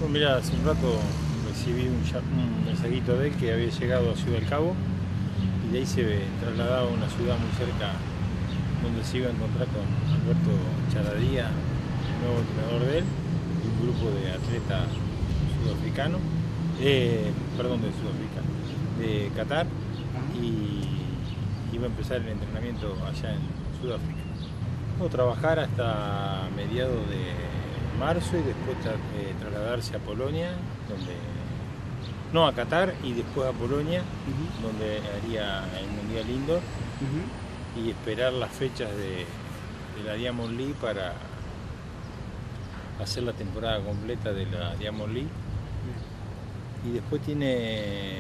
Pues mirá, hace un rato recibí un mensajito de él que había llegado a Ciudad del Cabo y de ahí se trasladaba a una ciudad muy cerca donde se iba a encontrar con Alberto Charadía, el nuevo entrenador de él, y un grupo de atletas sudafricanos, de Qatar, y iba a empezar el entrenamiento allá en Sudáfrica. Vamos a trabajar hasta mediados de marzo y después trasladarse a Polonia, a Qatar y después a Polonia, donde haría el Mundial Indoor, y esperar las fechas de la Diamond League para hacer la temporada completa de la Diamond League. Y después tiene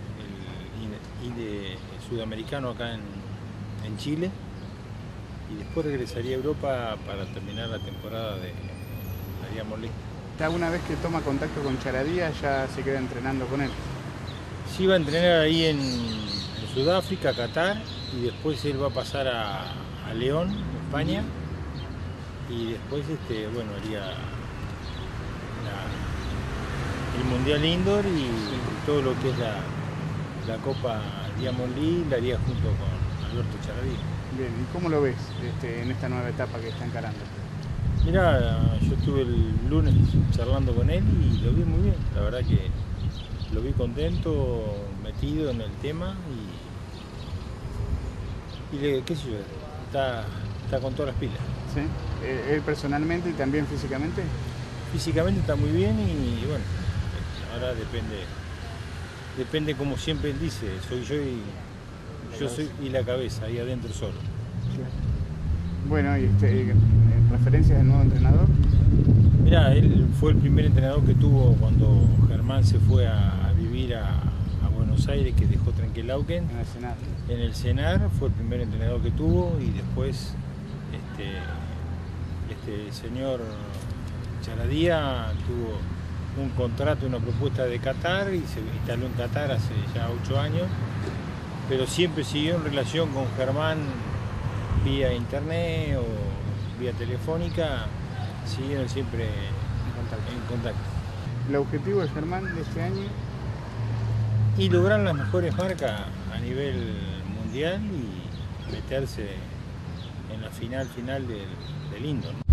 el sudamericano acá en Chile, y después regresaría a Europa para terminar la temporada de la Diamond League. ¿Ya una vez que toma contacto con Charadía ya se queda entrenando con él? Sí, va a entrenar ahí en Sudáfrica, Qatar, y después él va a pasar a León, España, y después haría el Mundial Indoor y todo lo que es la Copa Diamond League la haría junto con Alberto Charadía. Bien, ¿y cómo lo ves en esta nueva etapa que está encarando? Mirá, yo estuve el lunes charlando con él y lo vi muy bien, la verdad que lo vi contento, metido en el tema y qué sé yo, está con todas las pilas. ¿Sí? ¿Él personalmente y también físicamente? Físicamente está muy bien y bueno, ahora depende como siempre él dice, soy yo y la cabeza, ahí adentro solo. Claro. Bueno, y ¿referencias del nuevo entrenador? Mirá, él fue el primer entrenador que tuvo cuando Germán se fue a vivir a Buenos Aires, que dejó Trenquelauquen. En el Senar. En el Senar fue el primer entrenador que tuvo, y después el señor Charadía tuvo un contrato, una propuesta de Qatar y se instaló en Qatar hace ya 8 años, pero siempre siguió en relación con Germán vía internet o vía telefónica, siguieron siempre en contacto. ¿El objetivo de Germán de este año? Y lograr las mejores marcas a nivel mundial y meterse en la final del Indoor.